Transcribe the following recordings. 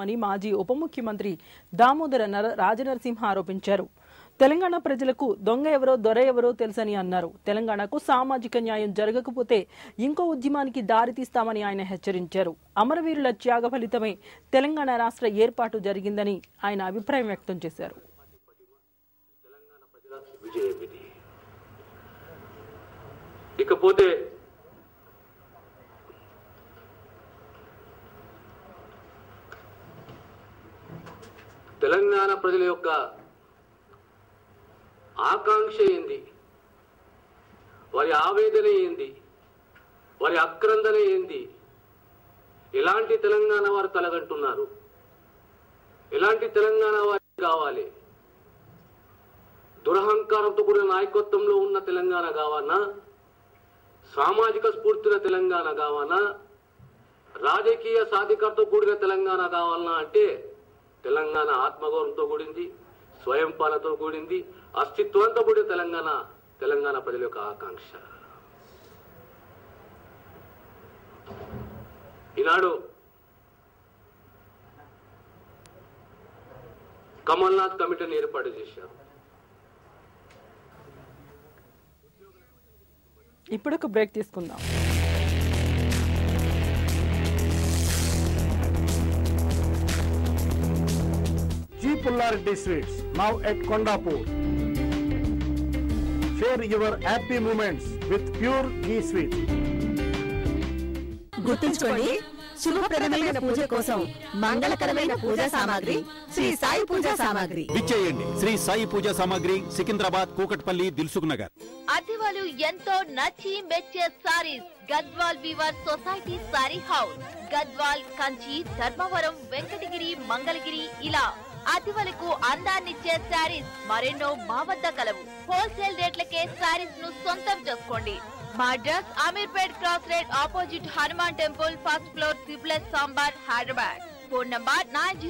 అని మాజీ ఉప ముఖ్యమంత్రి దామోదర రాజనరసింహ ఆరోపించారు. తెలంగాణ ప్రజలకు దొంగ ఎవరో దొర ఎవరో తెలుసని అన్నారు. తెలంగాణకు సామాజిక న్యాయం జరగకపోతే ఇంకో ఉద్యమానికి దారితీస్తామని ఆయన హెచ్చరించారు. అమరవీరుల త్యాగ ఫలితమే తెలంగాణ రాష్ట్ర ఏర్పాటు జరిగిందని ఆయన అభిప్రాయం వ్యక్తం చేశారు. ఇకపోతే తెలంగాణ ప్రజల యొక్క ఆకాంక్ష ఏంది, వారి ఆవేదన ఏంది, వారి ఆక్రందన ఏంది, ఎలాంటి తెలంగాణ వారు కలగంటున్నారు, ఎలాంటి తెలంగాణ వారికి కావాలి, దురహంకారంతో కూడిన నాయకత్వంలో ఉన్న తెలంగాణ కావాలన్నా, సామాజిక స్ఫూర్తిన తెలంగాణ కావాలన్నా, రాజకీయ సాధికారతో కూడిన తెలంగాణ కావాలన్నా అంటే తెలంగాణ ఆత్మగౌరవంతో కూడింది, స్వయం పాలనతో కూడింది, అస్తిత్వంతో కూడిన తెలంగాణ ప్రజల యొక్క ఆకాంక్ష. ఈనాడు కమల్నాథ్ కమిటీని ఏర్పాటు చేశారు. ఇప్పుడు ఒక బ్రేక్ తీసుకుందాం. G. Pullarity Sweets, now at Kondapur. Share your happy moments with pure ghee sweets. గుర్తుంచుకోండి, శుభప్రదమైన పూజ కోసం మంగళకరమైన పూజా సామాగ్రి శ్రీ సాయి పూజా సామాగ్రి విచ్చేయండి. శ్రీ సాయి పూజా సామాగ్రి, సికింద్రాబాద్, కూకట్పల్లి, దిల్సుఖ్ నగర్. అతివలు ఎంతో నచ్చి మెచ్చే saris Gadwal weaver society sari house. Gadwal, Kanchi, Dharmavaram, Venkatagiri, Mangalagiri ఇలా అతివలకు అందాన్నిచ్చే శారీస్ మరెన్నో మా వద్ద కలవు. హోల్సేల్ రేట్లకే శారీస్ ను సొంతం చేసుకోండి. మా address Ameerpet cross road opposite Hanuman temple, first floor, triple sambar, Hyderabad. Phone number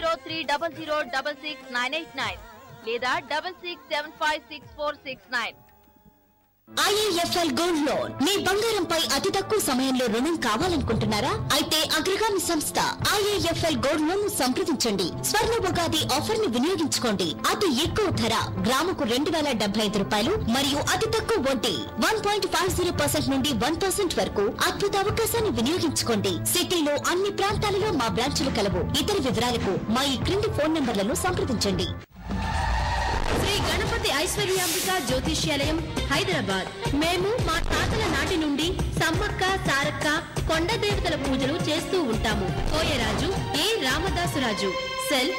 903000666989 లేదా 66756469. IIFL gold loan. మీ బంగారంపై అతి తక్కువ సమయంలో రుణం కావాలనుకుంటున్నారా? అయితే అగ్రగామి సంస్థ IIFL గోల్డ్ లోన్ సంప్రదించండి. స్వర్ణ ఉగాది ఆఫర్ ని వినియోగించుకోండి. అతి ఎక్కువ ధర గ్రాముకు 2075 రూపాయలు మరియు అతి తక్కువ వడ్డీ 1.50% నుండి 1% వరకు అద్భుత అవకాశాన్ని వినియోగించుకోండి. సిటీలో అన్ని ప్రాంతాలలో మా బ్రాంచులు కలవు. ఇతర వివరాలకు మా ఈ క్రింది ఫోన్ నంబర్లను సంప్రదించండి. శ్రీ గణపతి ఐశ్వర్యాంబిక జ్యోతిష్యాలయం, హైదరాబాద్. మేము మా తాతల నాటి నుండి సమ్మక్క, సారక్క, కొండ దేవతల పూజలు చేస్తూ ఉంటాము. కోయరాజు ఏ రామదాసురాజు. సెల్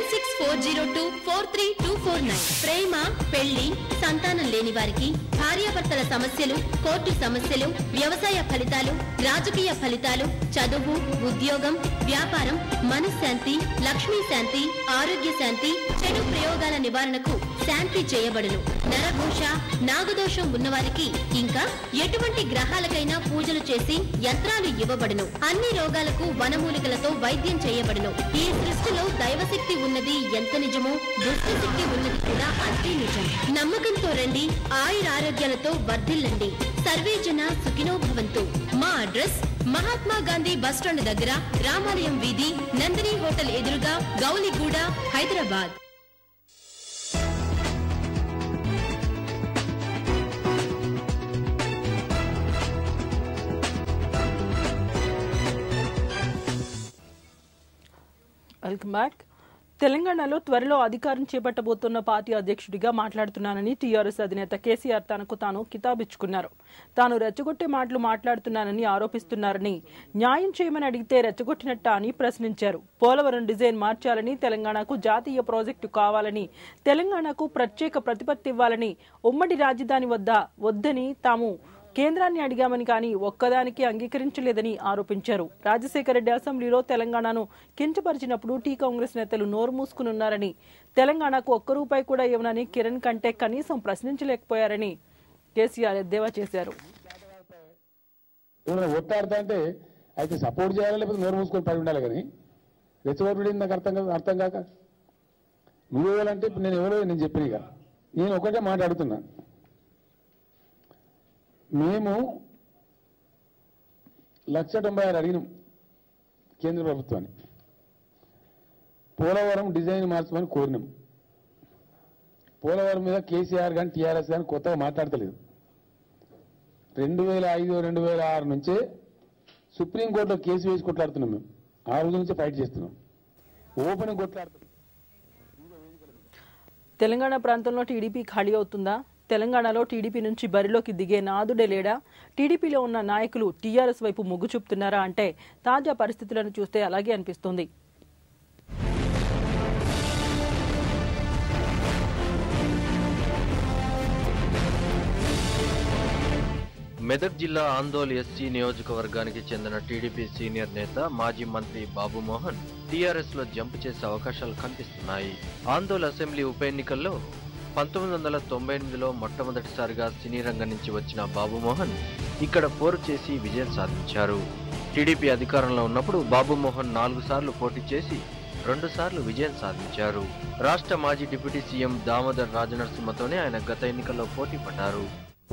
9640243249. ప్రేమ, పెళ్లి, సంతానం లేని వారికి, భార్యాభర్తల సమస్యలు, కోర్టు సమస్యలు, వ్యవసాయ ఫలితాలు, రాజకీయ ఫలితాలు, చదువు, ఉద్యోగం, వ్యాపారం, మనశ్శాంతి, లక్ష్మీ శాంతి, ఆరోగ్య శాంతి, చెడు ప్రయోగాల నివారణకు శాంతి చేయబడును. నరఘోష, నాగదోషం ఉన్నవారికి ఇంకా ఎటువంటి గ్రహాలకైనా పూజలు చేసి యంత్రాలు ఇవ్వబడును. అన్ని రోగాలకు వనమూలికలతో వైద్యం చేయబడును. ఈ సృష్టిలో దైవశక్తి ఉన్నది ఎంత నిజమో దుష్టశక్తి ఉన్నది కూడా అంతే నిజం. నమ్మకంతో రండి, ఆయురారోగ్యాలతో వర్ధిల్లండి. సర్వే జన సుఖినో భవంతు. మా అడ్రస్ మహాత్మా గాంధీ బస్టాండ్ దగ్గర, రామాలయం వీధి, నందిని హోటల్ ఎదురుగా, గౌలిగూడ, హైదరాబాద్. Welcome back. తెలంగాణలో త్వరలో అధికారం చేపట్టబోతున్న పార్టీ అధ్యక్షుడిగా మాట్లాడుతున్నానని టీఆర్ఎస్ అధినేత కేసీఆర్ తనకు తాను కితాబిచ్చుకున్నారు. తాను రెచ్చగొట్టే మాటలు మాట్లాడుతున్నానని ఆరోపిస్తున్నారని, న్యాయం చేయమని అడిగితే రెచ్చగొట్టినట్ట అని ప్రశ్నించారు. పోలవరం డిజైన్ మార్చాలని, తెలంగాణకు జాతీయ ప్రాజెక్టు కావాలని, తెలంగాణకు ప్రత్యేక ప్రతిపత్తి ఇవ్వాలని, ఉమ్మడి రాజధాని వద్దని తాము కేంద్రాన్ని అడిగామని కానీ ఒక్కదానికి అంగీకరించలేదని ఆరోపించారు. రాజశేఖర రెడ్డి అసెంబ్లీలో తెలంగాణను కించపరిచినప్పుడు టీ కాంగ్రెస్ నేతలు నోరు మూసుకునున్నారని, తెలంగాణకు ఒక్క రూపాయి కూడా ఇవ్వనని కిరణ్ కంటే కనీసం ప్రశ్నించలేకపోయారని కేసీఆర్ ఎద్దేవా చేశారు. ఒట్టాడుతుంటే అయితే సపోర్ట్ చేయాలి, లేకపోతే నోరు మూసుకొని పడి ఉండాలి. కానీ రెచ్చగొట్టడం నాకు అర్థం కాక నువ్వు ఎవరంటే ఇప్పుడు నేను ఎవరో నేను చెప్పిన. ఇక నేను ఒకటే మాట్లాడుతున్నా. మేము 1,96,000 అడిగినాం కేంద్ర ప్రభుత్వాన్ని. పోలవరం డిజైన్ మార్చమని కోరినాం. పోలవరం మీద కేసీఆర్ కానీ టీఆర్ఎస్ కానీ కొత్తగా మాట్లాడతలేదు. 2005, 2006 నుంచే సుప్రీంకోర్టులో కేసు వేసి కొట్లాడుతున్నాం. మేము ఆ రోజు నుంచే ఫైట్ చేస్తున్నాం, ఓపెన్ కొట్లాడుతున్నాం. తెలంగాణ ప్రాంతంలో టీడీపీ ఖాళీ అవుతుందా? తెలంగాణలో టీడీపీ నుంచి బరిలోకి దిగే నాదుడే లేడా? టీడీపీలో ఉన్న నాయకులు టీఆర్ఎస్ వైపు మొగ్గు చూపుతున్నారా అంటే తాజా పరిస్థితులను చూస్తే అలాగే అనిపిస్తుంది. మెదక్ జిల్లా ఆందోళ్ ఎస్సీ నియోజకవర్గానికి చెందిన టీడీపీ సీనియర్ నేత మాజీ మంత్రి బాబు మోహన్ టీఆర్ఎస్ లో జంప్ చేసే అవకాశాలు కనిపిస్తున్నాయి. ఆందోళ్ అసెంబ్లీ ఉప ఎన్నికల్లో 1998లో మొట్టమొదటిసారిగా సినీ రంగం నుంచి వచ్చిన బాబు మోహన్ ఇక్కడ పోరు చేసి విజయం సాధించారు. టీడీపీ అధికారంలో ఉన్నప్పుడు బాబు మోహన్ 4 సార్లు పోటీ చేసి 2 సార్లు విజయం సాధించారు. రాష్ట్ర మాజీ డిప్యూటీ సీఎం దామోదర్ రాజనరసింహతోనే ఆయన గత ఎన్నికల్లో పోటీ పడ్డారు.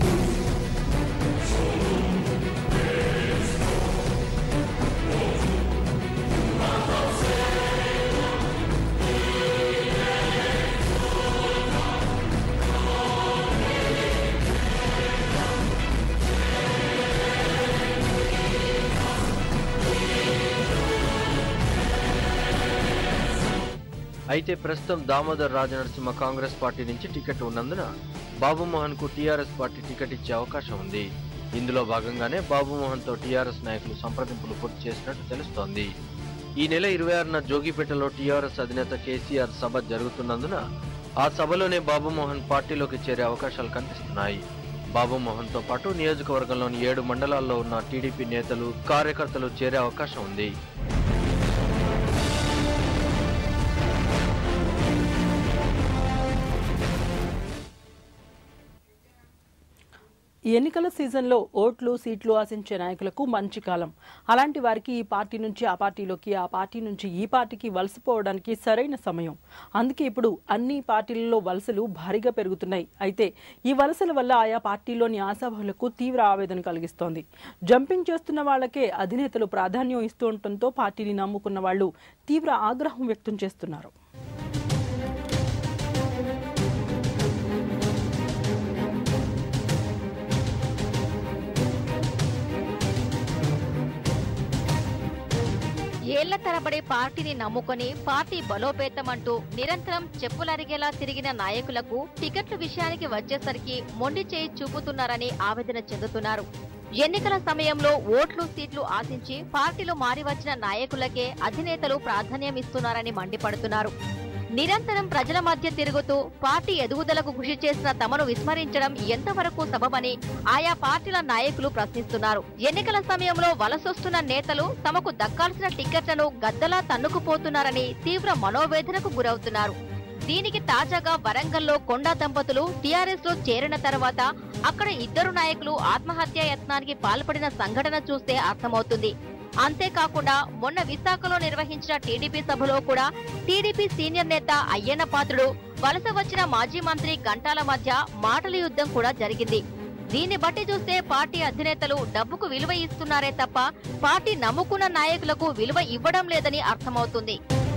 అయితే ప్రస్తుతం దామోదర్ రాజనరసింహ కాంగ్రెస్ పార్టీ నుంచి టికెట్ ఉన్నందున బాబు మోహన్ కు టీఆర్ఎస్ పార్టీ టికెట్ ఇచ్చే అవకాశం ఉంది. ఇందులో భాగంగానే బాబు మోహన్ తో టీఆర్ఎస్ నాయకులు సంప్రదింపులు పూర్తి చేసినట్టు తెలుస్తోంది. ఈ నెల 26న జోగిపేటలో టీఆర్ఎస్ అధినేత కేసీఆర్ సభ జరుగుతున్నందున ఆ సభలోనే బాబు మోహన్ పార్టీలోకి చేరే అవకాశాలు కనిపిస్తున్నాయి. బాబు మోహన్ తో పాటు నియోజకవర్గంలోని 7 మండలాల్లో ఉన్న టీడీపీ నేతలు, కార్యకర్తలు చేరే అవకాశం ఉంది. ఈ ఎన్నికల సీజన్లో ఓట్లు, సీట్లు ఆశించే నాయకులకు మంచి కాలం. అలాంటి వారికి ఈ పార్టీ నుంచి ఆ పార్టీలోకి, ఆ పార్టీ నుంచి ఈ పార్టీకి వలసపోవడానికి సరైన సమయం. అందుకే ఇప్పుడు అన్ని పార్టీలలో వలసలు భారీగా పెరుగుతున్నాయి. అయితే ఈ వలసల వల్ల ఆయా పార్టీలోని ఆశాభావులకు తీవ్ర ఆవేదన కలిగిస్తోంది. జంపింగ్ చేస్తున్న వాళ్లకే అధినేతలు ప్రాధాన్యం ఇస్తూ ఉండటంతో పార్టీని నమ్ముకున్న వాళ్లు తీవ్ర ఆగ్రహం వ్యక్తం చేస్తున్నారు. ఏళ్ల తరబడి పార్టీని నమ్ముకొని పార్టీ బలోపేతమంటూ నిరంతరం చెప్పులరిగేలా తిరిగిన నాయకులకు టికెట్ల విషయానికి వచ్చేసరికి మొండి చేయి చూపుతున్నారని ఆవేదన చెందుతున్నారు. ఎన్నికల సమయంలో ఓట్లు, సీట్లు ఆశించి పార్టీలు మారి వచ్చిన నాయకులకే అధినేతలు ప్రాధాన్యం ఇస్తున్నారని మండిపడుతున్నారు. నిరంతరం ప్రజల మధ్య తిరుగుతూ పార్టీ ఎదుగుదలకు కృషి చేసిన తమను విస్మరించడం ఎంతవరకు సబబని ఆయా పార్టీల నాయకులు ప్రశ్నిస్తున్నారు. ఎన్నికల సమయంలో వలసొస్తున్న నేతలు తమకు దక్కాల్సిన టికెట్లను గద్దలా తన్నుకుపోతున్నారని తీవ్ర మనోవేదనకు గురవుతున్నారు. దీనికి తాజాగా వరంగల్లో కొండా దంపతులు టీఆర్ఎస్ లో చేరిన తర్వాత అక్కడ 2 నాయకులు ఆత్మహత్యా యత్నానికి పాల్పడిన సంఘటన చూస్తే అర్థమవుతుంది. అంతేకాకుండా మొన్న విశాఖలో నిర్వహించిన టీడీపీ సభలో కూడా టీడీపీ సీనియర్ నేత అయ్యన్న పాత్రుడు, వలస వచ్చిన మాజీ మంత్రి గంటాల మధ్య మాటల యుద్ధం కూడా జరిగింది. దీన్ని బట్టి చూస్తే పార్టీ అధినేతలు డబ్బుకు విలువ ఇస్తున్నారే తప్ప పార్టీ నమ్ముకున్న నాయకులకు విలువ ఇవ్వడం లేదని అర్థమవుతుంది.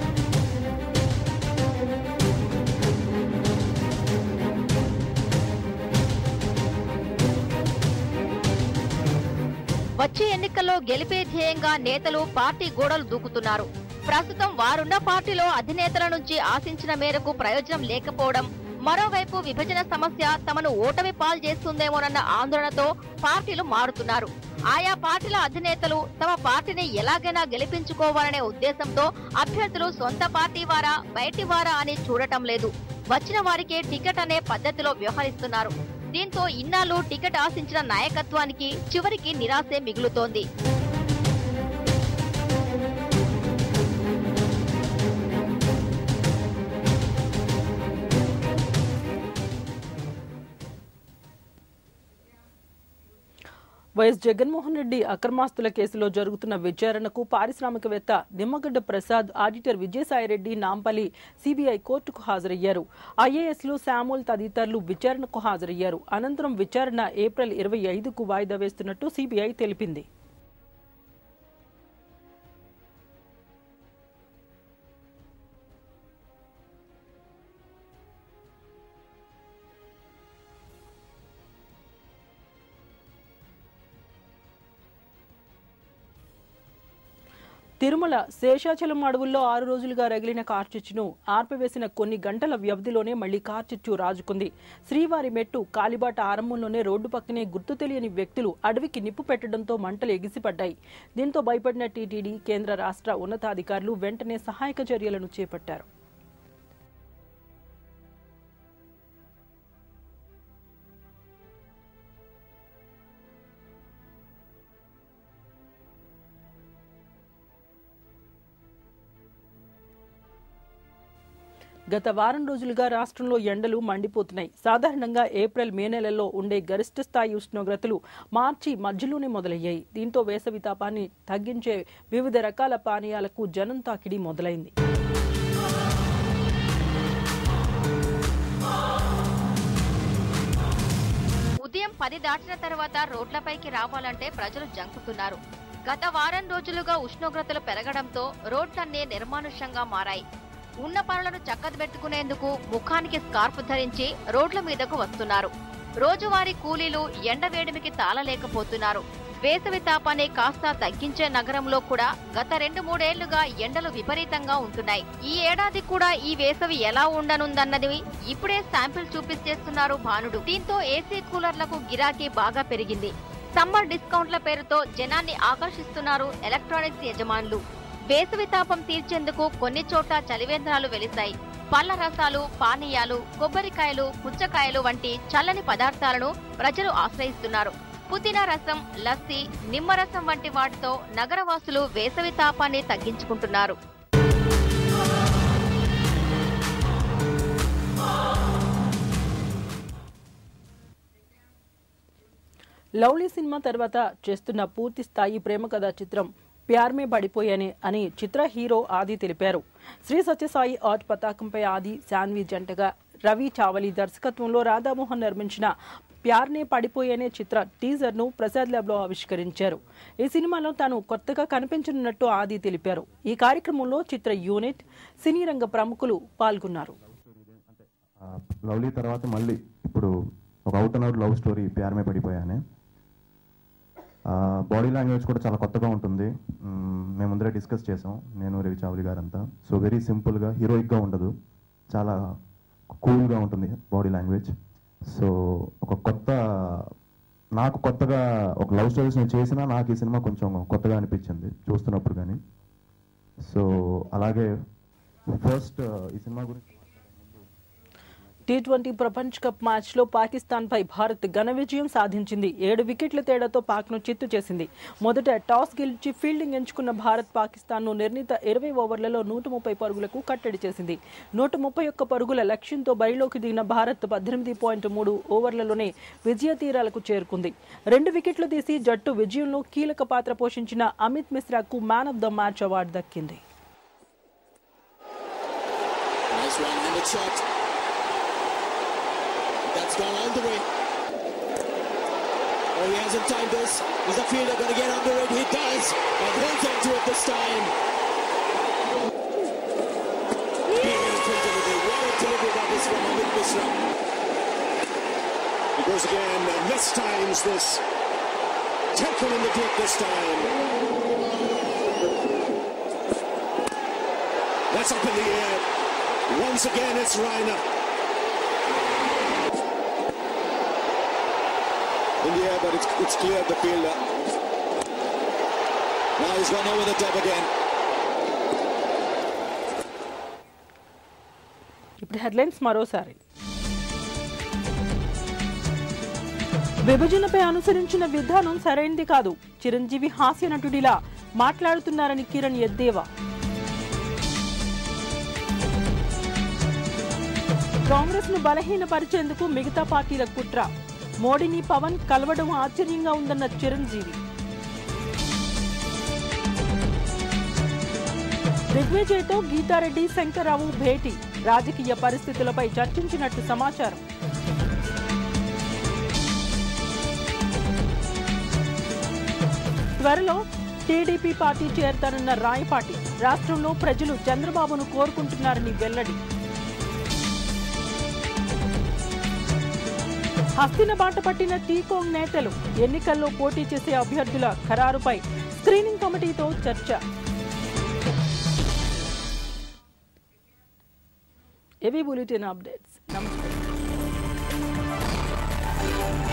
వచ్చే ఎన్నికల్లో గెలిపే ధ్యేయంగా నేతలు పార్టీ గోడలు దూకుతున్నారు. ప్రస్తుతం వారున్న పార్టీలో అధినేతల నుంచి ఆశించిన మేరకు ప్రయోజనం లేకపోవడం, మరోవైపు విభజన సమస్య తమను ఓటమి పాలు చేస్తుందేమోనన్న ఆందోళనతో పార్టీలు మారుతున్నారు. ఆయా పార్టీల అధినేతలు తమ పార్టీని ఎలాగైనా గెలిపించుకోవాలనే ఉద్దేశంతో అభ్యర్థులు సొంత పార్టీ వారా, బయటి వారా అని చూడటం లేదు. వచ్చిన వారికే టికెట్ అనే పద్ధతిలో వ్యవహరిస్తున్నారు. దీంతో ఇన్నాళ్లు టికెట్ ఆశించిన నాయకత్వానికి చివరికి నిరాశే మిగులుతోంది. వైఎస్ జగన్మోహన్ రెడ్డి అక్రమాస్తుల కేసులో జరుగుతున్న విచారణకు పారిశ్రామికవేత్త నిమ్మగడ్డ ప్రసాద్, ఆడిటర్ విజయసాయిరెడ్డి నాంపల్లి సిబిఐ కోర్టుకు హాజరయ్యారు. ఐఏఎస్లు, శామ్యూల్ తదితరులు విచారణకు హాజరయ్యారు. అనంతరం విచారణ ఏప్రిల్ 25కు వాయిదా వేస్తున్నట్టు సిబిఐ తెలిపింది. తిరుమల శేషాచలం అడవుల్లో 6 రోజులుగా రగిలిన కార్చిచ్చును ఆర్పివేసిన కొన్ని గంటల వ్యవధిలోనే మళ్లీ కార్చిచ్చు రాజుకుంది. శ్రీవారి మెట్టు కాలిబాట ఆరంభంలోనే రోడ్డు పక్కనే గుర్తు తెలియని వ్యక్తులు అడవికి నిప్పు పెట్టడంతో మంటలు ఎగిసిపడ్డాయి. దీంతో భయపడిన టీటీడీ, కేంద్ర రాష్ట్ర ఉన్నతాధికారులు వెంటనే సహాయక చర్యలను చేపట్టారు. గత వారం రోజులుగా రాష్ట్రంలో ఎండలు మండిపోతున్నాయి. సాధారణంగా ఏప్రిల్, మే నెలల్లో ఉండే గరిష్ట స్థాయి ఉష్ణోగ్రతలు మార్చి మధ్యలోనే మొదలయ్యాయి. దీంతో వేసవి తాపాన్ని తగ్గించే వివిధ రకాల పానీయాలకు జనం తాకిడి మొదలైంది. ఉదయం 10 దాటిన తర్వాత రోడ్లపైకి రావాలంటే ప్రజలు జంకుతున్నారు. గత వారం రోజులుగా ఉష్ణోగ్రతలు పెరగడంతో రోడ్లన్నీ నిర్మానుష్యంగా మారాయి. ఉన్న పనులను చక్కదిపెట్టుకునేందుకు ముఖానికి స్కార్ఫ్ ధరించి రోడ్ల మీదకు వస్తున్నారు. రోజువారీ కూలీలు ఎండ వేడిమికి తాళలేకపోతున్నారు. వేసవి తాపాన్ని కాస్త తగ్గించే నగరంలో కూడా గత 2-3 ఏళ్లుగా ఎండలు విపరీతంగా ఉంటున్నాయి. ఈ ఏడాది కూడా ఈ వేసవి ఎలా ఉండనుందన్నది ఇప్పుడే శాంపిల్ చూపిస్తేస్తున్నారు భానుడు. దీంతో ఏసీ కూలర్లకు గిరాకీ బాగా పెరిగింది. సమ్మర్ డిస్కౌంట్ల పేరుతో జనాన్ని ఆకర్షిస్తున్నారు ఎలక్ట్రానిక్స్ యజమానులు. వేసవి తాపం తీర్చేందుకు కొన్ని చోట్ల చలివేంద్రాలు వెలిశాయి. పళ్ల రసాలు, పానీయాలు, కొబ్బరికాయలు, పుచ్చకాయలు వంటి చల్లని పదార్థాలను ప్రజలు ఆశ్రయిస్తున్నారు. పుదీనా రసం, లస్సీ, నిమ్మరసం వంటి వాటితో నగరవాసులు వేసవి తాపాన్ని తగ్గించుకుంటున్నారు. లవ్లీ సినిమా తర్వాత చేస్తున్న పూర్తి స్థాయి ప్రేమ కథా చిత్రం ప్యార్మే పడిపోయానే అని చిత్ర హీరో ఆది తెలిపారు. శ్రీ సత్యసాయి ఆర్ట్ పతాకంపై ఆది, శాన్వి జంటగా రవి చావలి దర్శకత్వంలో రాధామోహన్ నిర్మించిన ప్యార్నే పడిపోయానే చిత్ర టీజర్ ను ప్రసాద్ ల్యాబ్ లో ఆవిష్కరించారు. ఈ సినిమాలో తాను కొత్తగా కనిపించనున్నట్టు ఆది తెలిపారు. ఈ కార్యక్రమంలో చిత్ర యూనిట్, సినీ రంగ ప్రముఖులు పాల్గొన్నారు. లవ్లీ తర్వాత మళ్ళీ ఇప్పుడు ఒక out and out love story ప్యార్మే పడిపోయానే. బాడీ లాంగ్వేజ్ కూడా చాలా కొత్తగా ఉంటుంది. మేము ముందరే డిస్కస్ చేసాం, నేను, రవి చావలి గారంతా. సో వెరీ సింపుల్గా, హీరోయిక్గా ఉండదు, చాలా కూల్గా ఉంటుంది బాడీ లాంగ్వేజ్. సో నాకు కొత్తగా ఒక లవ్ స్టోరీస్ నేను చేసినా నాకు ఈ సినిమా కొంచెం కొత్తగా అనిపించింది చూస్తున్నప్పుడు. కానీ సో అలాగే ఫస్ట్ ఈ సినిమా గురించి T20 ప్రపంచ కప్ మ్యాచ్ లో పాకిస్తాన్ పై భారత్ ఘన విజయం సాధించింది. 7 వికెట్ల తేడాతో పాక్ ను చిత్తు చేసింది. మొదట టాస్ గెలిచి ఫీల్డింగ్ ఎంచుకున్న భారత్ పాకిస్తాన్ ను నిర్ణీత 20 ఓవర్లలో 130 పరుగులకు కట్టడి చేసింది. 131 పరుగుల లక్ష్యంతో బరిలోకి దిగిన భారత్ 18.3 ఓవర్లలోనే విజయ తీరాలకు చేరుకుంది. 2 వికెట్లు తీసి జట్టు విజయంలో కీలక పాత్ర పోషించిన అమిత్ మిశ్రాకు man of the match award దక్కింది. That's gone all the way. Oh, he hasn't timed this. Is the fielder going to get under it? He does. And holds on to it this time. Beautiful delivery. What a delivery that is from Amit Mishra. He goes again and mistimes this. Taken in the deep this time. That's up in the air. Once again, it's Raina. In the air, but it's cleared the fielder. Now he's gone over the top again. ఇప్పుడు headlines మరోసారి. విభజనపై అనుసరించిన విధానం సరైనది కాదు, చిరంజీవి హాస్య నటుడిలా మాట్లాడుతున్నారని కిరణ్ ఎద్దేవా. కాంగ్రెస్ ను బలహీనపరిచేందుకు మిగతా పార్టీల కుట్ర, మోడీని పవన్ కలవడం ఆశ్చర్యంగా ఉందన్న చిరంజీవి. దిగ్విజయ్తో గీతారెడ్డి, శంకర్రావు భేటీ, రాజకీయ పరిస్థితులపై చర్చించినట్టు సమాచారం. త్వరలో టీడీపీ పార్టీ చేరతానన్న రాయపాటి, రాష్ట్రంలో ప్రజలు చంద్రబాబును కోరుకుంటున్నారని వెల్లడి. హస్తిన బాట పట్టిన టీకాంగ్ నేతలు, ఎన్నికల్లో పోటీ చేసే అభ్యర్థుల ఖరారుపై స్క్రీనింగ్ కమిటీతో చర్చ. ఏవి బులెటిన్ అప్డేట్స్. నమస్తే.